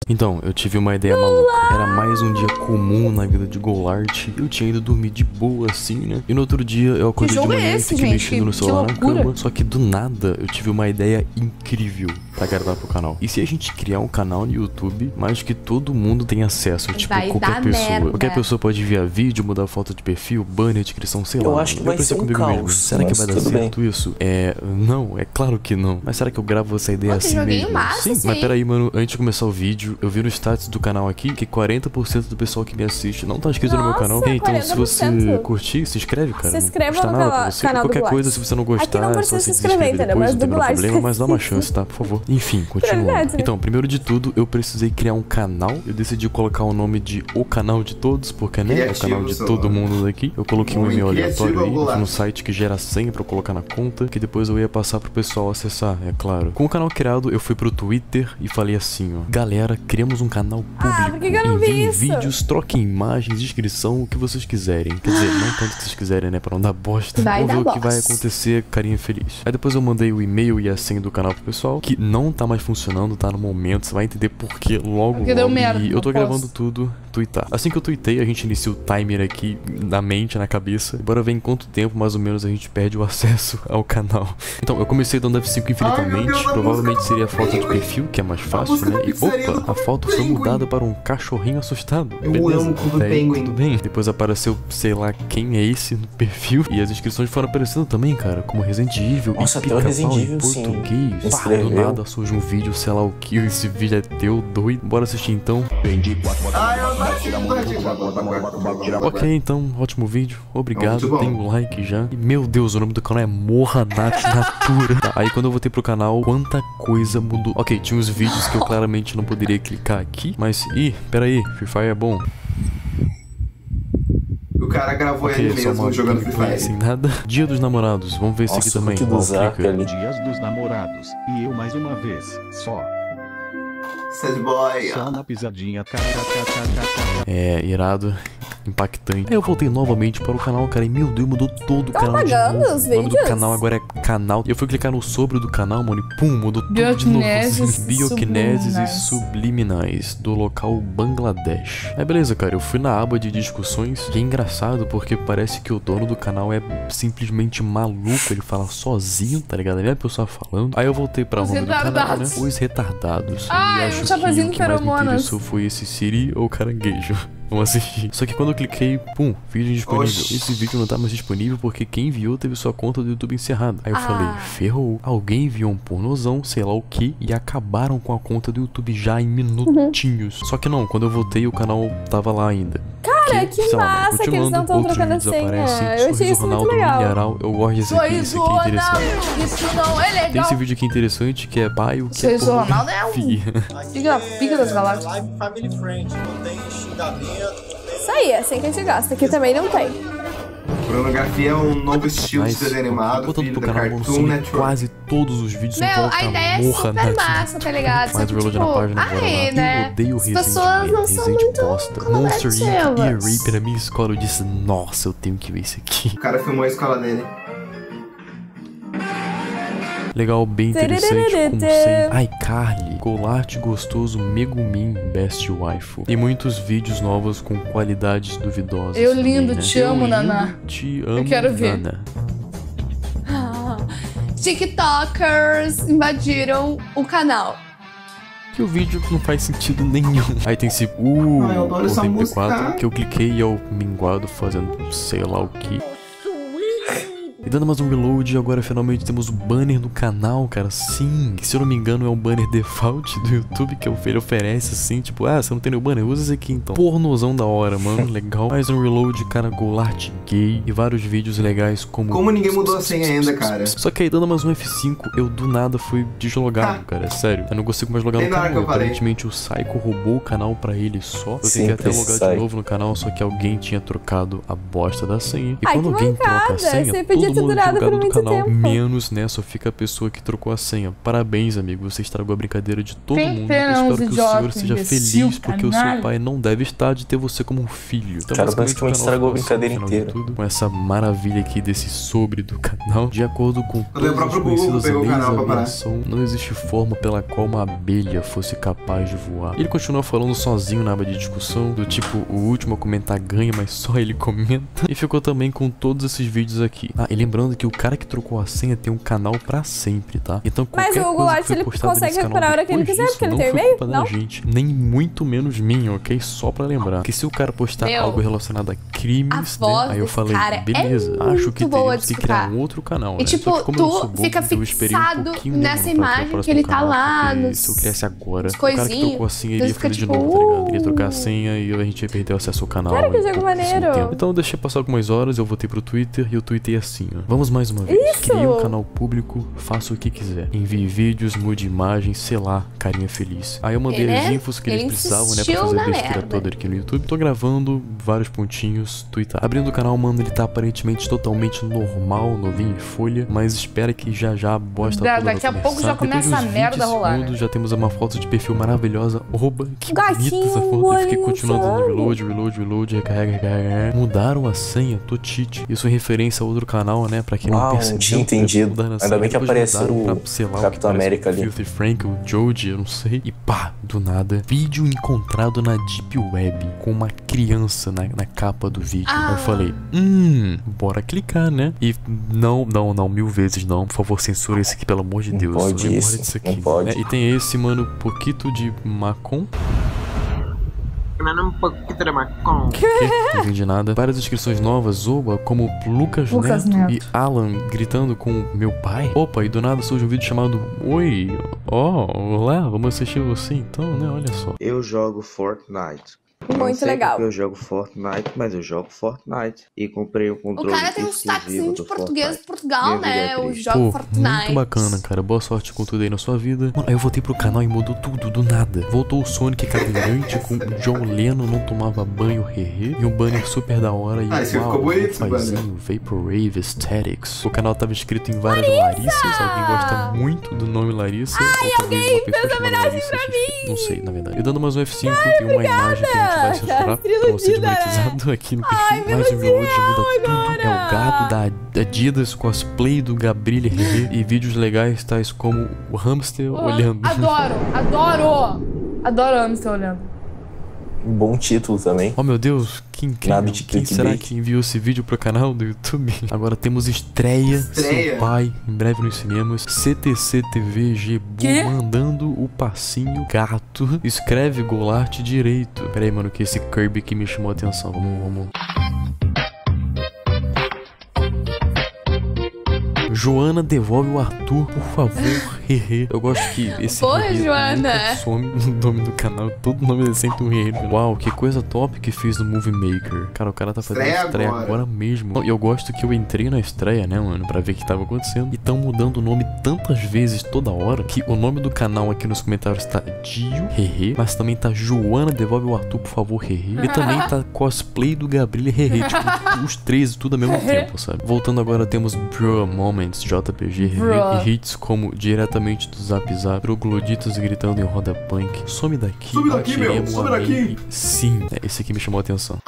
Então, eu tive uma ideia maluca. Era mais um dia comum na vida de Golart. Eu tinha ido dormir de boa, assim, né? E no outro dia eu acordei de manhã e fiquei mexendo no celular na cama. Só que do nada eu tive uma ideia incrível pra gravar pro canal. E se a gente criar um canal no YouTube, mas que todo mundo tem acesso? Tipo, qualquer pessoa. Qualquer pessoa pode enviar vídeo, mudar foto de perfil, banner, descrição, sei lá. Eu acho que vai ser um caos. Será que vai dar certo isso? Não, é claro que não. Mas será que eu gravo essa ideia assim mesmo? Sim. Mas peraí, mano, antes de começar o vídeo, eu vi no status do canal aqui que 40% do pessoal que me assiste não tá inscrito no meu canal. Então, se você curtir, se inscreve, cara. Se inscreva no canal do Qualquer coisa, se você não gostar, não precisa se inscrever, entendeu? Mas do Golart. Mas dá uma chance, tá? Por favor. Enfim, continuando. Então, primeiro de tudo, eu precisei criar um canal. Eu decidi colocar o nome de O Canal de Todos, porque, né? É o canal de todo mundo daqui. Eu coloquei um e-mail aleatório aí, no site que gera senha pra eu colocar na conta, que depois eu ia passar pro pessoal acessar, é claro. Com o canal criado, eu fui pro Twitter e falei assim, ó: galera, criamos um canal público. Por que eu não vi isso? Vídeos, troquem imagens, inscrição, o que vocês quiserem. Quer dizer, não tanto que vocês quiserem, né? Pra não dar bosta. Vamos ver o que vai acontecer, carinha feliz. Aí depois eu mandei o e-mail e a senha do canal pro pessoal, que não tá mais funcionando, tá no momento. Você vai entender por que logo. Deu merda, e eu tô gravando tudo, tweetar. Assim que eu tuitei, a gente inicia o timer aqui na mente, na cabeça. Bora ver em quanto tempo, mais ou menos, a gente perde o acesso ao canal. Então, eu comecei dando F5 infinitamente. Provavelmente seria a foto de perfil, que é mais fácil, né? E opa, a foto foi mudada para um cachorrinho assustado. Beleza, tudo bem. Depois apareceu, sei lá, quem é esse no perfil. E as inscrições foram aparecendo também, cara, como Resident Evil. Nossa, até o Resident Evil, sim. Português. Do nada surge um vídeo, sei lá o que. Esse vídeo é teu, doido. Bora assistir então. Ok, então, ótimo vídeo. Obrigado, tem um like já. E, meu Deus, o nome do canal é Morranat Natura. Tá, aí quando eu voltei pro canal, quanta coisa mudou. Ok, tinha uns vídeos que eu claramente não poderia clicar aqui. Mas, peraí, Free Fire é bom. O cara gravou ele mesmo jogando Free Fire. Sem nada. Dia dos Namorados, vamos ver esse aqui também. Dias dos Namorados. E eu mais uma vez, só. Sad boy. Só na pisadinha. É, irado. Impactante. Aí eu voltei novamente para o canal, cara, e meu Deus, mudou todo o canal. Apagando os vídeos? O nome do canal agora é canal. E eu fui clicar no sobre do canal, mano, e pum, mudou tudo de novo. Bioquineses e subliminais do local Bangladesh. Aí beleza, cara, eu fui na aba de discussões. Que é engraçado porque parece que o dono do canal é simplesmente maluco. Ele fala sozinho, tá ligado? Ele é a pessoa falando. Aí eu voltei pra nome do canal, né? Os retardados. E acho que o que mais me interessou foi esse Siri ou caranguejo. Vamos assistir. Só que quando eu cliquei, pum, vídeo indisponível. Esse vídeo não tá mais disponível porque quem enviou teve sua conta do YouTube encerrada. Aí eu falei, ferrou. Alguém enviou um pornozão, sei lá o que, e acabaram com a conta do YouTube já em minutinhos. Só que não, quando eu voltei o canal tava lá ainda. Cara, que massa que eles não estão trocando a senha. Eu achei isso muito legal. Eu gosto desse aqui, esse aqui é interessante. Isso não é legal. Tem esse vídeo aqui interessante que é baio, que é Ronaldo é pica das galáxias. Isso aí, é assim que a gente gasta. Aqui também não tem. Pornografia é um novo estilo de desenho animado, filho da Cartoon Network. Quase todos os vídeos Meu, a ideia é super massa, tá ligado? Mas o reload na página agora, né? Eu odeio Resident. As pessoas não são muito Monster Inc. e Reaper, a minha escola, eu disse, nossa, eu tenho que ver isso aqui. O cara filmou a escola dele. Legal, bem interessante, como sempre. iCarly, Golart gostoso, Megumin, Best Waifu. E muitos vídeos novos com qualidades duvidosas. Eu lindo, também, né? te amo, Naná. Te amo, eu quero ver. Naná. TikTokers invadiram o canal. Que o vídeo não faz sentido nenhum. Aí tem esse 84 que eu cliquei e é o minguado fazendo sei lá o que. E dando mais um reload, agora finalmente temos o banner do canal, cara. Sim, que se eu não me engano é um banner default do YouTube que ele oferece assim, tipo, você não tem nenhum banner? Usa esse aqui então. Pornozão da hora, mano, legal. Mais um reload, cara, Golart gay e vários vídeos legais como ninguém mudou a senha ainda, cara. Só que aí dando mais um F5, eu do nada fui deslogado, cara, é sério. Eu não consigo mais logar no canal, aparentemente o Psycho roubou o canal pra ele só. Eu tentei até logar de novo no canal, só que alguém tinha trocado a bosta da senha. E quando alguém troca a senha, todo muito durado por muito tempo. Menos, né? Só fica a pessoa que trocou a senha. Parabéns, amigo. Você estragou a brincadeira de todo mundo. Eu espero que o senhor seja feliz, porque o seu pai não deve estar de ter você como um filho. Então, cara, basicamente estragou a brincadeira inteira. Com essa maravilha aqui desse sobre do canal. De acordo com todas as conhecidas leis da aviação, não existe forma pela qual uma abelha fosse capaz de voar. Ele continua falando sozinho na aba de discussão, do tipo, o último a comentar ganha, mas só ele comenta. E ficou também com todos esses vídeos aqui. Ah, e lembrando que o cara que trocou a senha tem um canal pra sempre, tá? Então qualquer mas o Goulart, ele consegue recuperar a hora que ele quiser, porque ele tem e-mail? Não? Gente, nem muito menos minha, ok? Só pra lembrar. Que se o cara postar algo relacionado a crimes, né? Aí eu falei, beleza, acho que teríamos que criar um outro canal, né? E tipo, tu fica fixado nessa imagem que ele tá lá, se eu criasse agora, o cara que trocou a senha iria fazer de novo, tá ligado? Ele ia trocar a senha e a gente ia perder o acesso ao canal. Cara, que jogo maneiro. Então eu deixei passar algumas horas, eu voltei pro Twitter e eu tuitei assim, ó. Vamos mais uma vez. Criei um canal público, faça o que quiser. Envie vídeos, mude imagens, sei lá, carinha feliz. Aí eu mandei as infos que eles precisavam, né, pra fazer a besteira toda aqui no YouTube. Tô gravando vários pontinhos, tweetar. Abrindo o canal, mano, ele tá aparentemente totalmente normal, novinho em folha, mas espera que já a bosta toda vai daqui a pouco já começa a merda a rolar, né? Já temos uma foto de perfil maravilhosa. Oba, que bonita essa foto. Eu fiquei continuando dando reload, recarrega. Mudaram a senha, Totite. Isso em referência a outro canal, né? Pra quem não percebeu. Tinha entendido. Ainda bem que apareceu o Capitão América ali. Filthy Frank, o Jody, eu não sei. E pá, do nada, vídeo encontrado na Deep Web com uma criança na capa do vídeo. Aí eu falei, bora clicar, né? E não, 1000 vezes não. Por favor, censura esse aqui, pelo amor de Deus. Pode isso aqui. Não pode. Né? E tem esse, mano, Poquito de Macon. Um pouquinho de macon. Não entendi nada. Várias inscrições novas, Oba, como Lucas Neto e Alan gritando com meu pai. Opa, e do nada surge um vídeo chamado Oi, olá, vamos assistir você então, né? Olha só. Eu jogo Fortnite. Muito legal. Eu jogo Fortnite, mas eu jogo Fortnite. E comprei um controle. O cara tem um sotaquezinho de português de Portugal, né? Eu jogo Fortnite. Muito bacana, cara. Boa sorte com tudo aí na sua vida. Mano, aí eu voltei pro canal e mudou tudo, do nada. Voltou o Sonic cadeirante com o John Lennon não tomava banho, hehe. E um banner super da hora. E ficou bonito, Vaporwave Aesthetics. O canal tava escrito em várias Larissas. Alguém gosta muito do nome Larissa. Ai, alguém fez homenagem pra mim. Não sei, na verdade. E dando mais um F5, tem uma imagem que a gente vai censurar pra você desmonetizado aqui no perfil. Mais um reload, já muda tudo. É o gato da Adidas, cosplay do Gabriel e vídeos legais tais como o hamster olhando. Adoro o hamster olhando. Bom título também. Oh meu Deus, que incrível. Quem será que enviou esse vídeo pro canal do YouTube? Agora temos estreia. Seu pai, em breve nos cinemas. CTC TV Gebu mandando o passinho gato. Escreve Goulart direito. Pera aí, mano, que esse Kirby aqui me chamou a atenção. Vamos. Joana, devolve o Arthur, por favor. Hehe. Eu gosto que esse Joana some no nome do canal. Todo nome é sempre um hehe. Uau, que coisa top que fez no Movie Maker. Cara, o cara tá fazendo estreia agora mesmo. E eu gosto que eu entrei na estreia, né, mano, pra ver o que tava acontecendo. E tão mudando o nome tantas vezes toda hora que o nome do canal aqui nos comentários tá Dio, hehe. Mas também tá Joana, devolve o Arthur, por favor, hehe. E também tá cosplay do Gabriel, hehe. Tipo, os três, tudo ao mesmo tempo, sabe? Voltando agora, temos Bro Moments, JPG, e hits como diretamente do Zap Zap, trogloditas gritando em roda punk. Some daqui, meu, some daqui. Sim, esse aqui me chamou a atenção.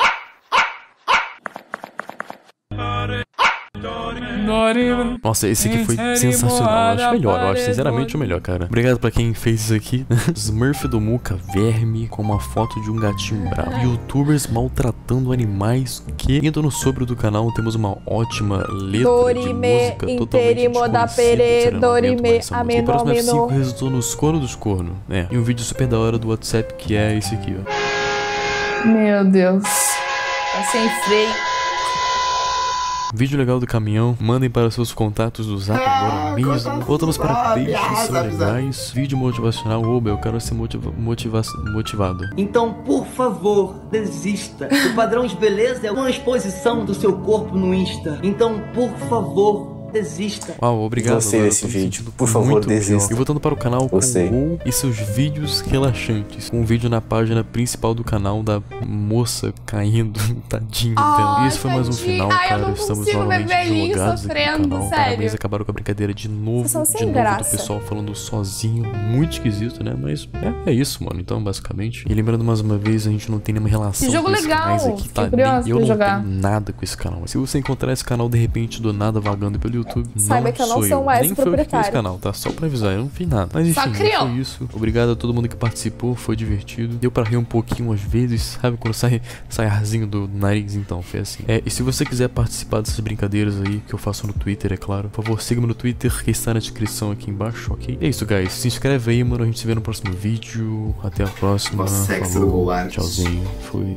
Nossa, esse aqui foi sensacional. Eu acho melhor, eu acho sinceramente o melhor, cara. Obrigado pra quem fez isso aqui. Smurf do Muca, verme, com uma foto de um gatinho bravo. Youtubers maltratando animais. Que indo no sobre do canal temos uma ótima letra de música totalmente desconhecida. O próximo F5 resultou nos corno dos corno. E um vídeo super da hora do WhatsApp que é esse aqui, ó. Meu Deus. Tá sem freio. Vídeo legal do caminhão, mandem para seus contatos do Zap agora mesmo. Voltamos para peixes, são legais. Vídeo motivacional, oba, eu quero ser motivado. Então, por favor, desista. O padrão de beleza é uma exposição do seu corpo no Insta. Então, por favor, desista. Uau, obrigado. Gostei desse vídeo. Por favor, desista. E voltando para o canal Gostei. com o e seus vídeos relaxantes. Um vídeo na página principal do canal da moça caindo, tadinha dela. E esse foi mais um final, cara. Estamos novamente deslogados aqui no canal. Parabéns, acabaram com a brincadeira de novo. Do pessoal falando sozinho. Muito esquisito, né? Mas é isso, mano. Então, basicamente. E lembrando mais uma vez, a gente não tem nenhuma relação com esse canal aqui, tá? Eu não tenho nada com esse canal. Se você encontrar esse canal de repente do nada vagando pelo YouTube, saiba que eu não sou mais nem foi eu que fiz esse canal, tá? Só pra avisar, eu não fiz nada. Mas enfim, foi isso. Obrigado a todo mundo que participou, foi divertido. Deu pra rir um pouquinho às vezes, sabe? Quando sai arzinho do nariz, então, foi assim. E se você quiser participar dessas brincadeiras aí, que eu faço no Twitter, é claro, por favor, siga-me no Twitter, que está na descrição aqui embaixo, ok? E é isso, guys. Se inscreve aí, mano. A gente se vê no próximo vídeo. Até a próxima. Falou, tchauzinho. Fui.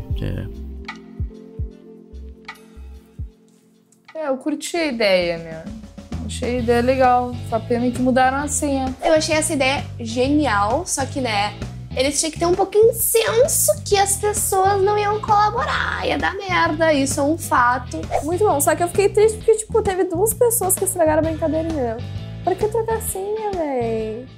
Eu curti a ideia, meu. Achei a ideia legal. Só pena que mudaram a senha. Eu achei essa ideia genial, só que, né, eles tinham que ter um pouquinho de senso que as pessoas não iam colaborar, ia dar merda, isso é um fato. Muito bom, só que eu fiquei triste porque, tipo, teve 2 pessoas que estragaram a brincadeira, entendeu? Pra que trocar a senha, véi?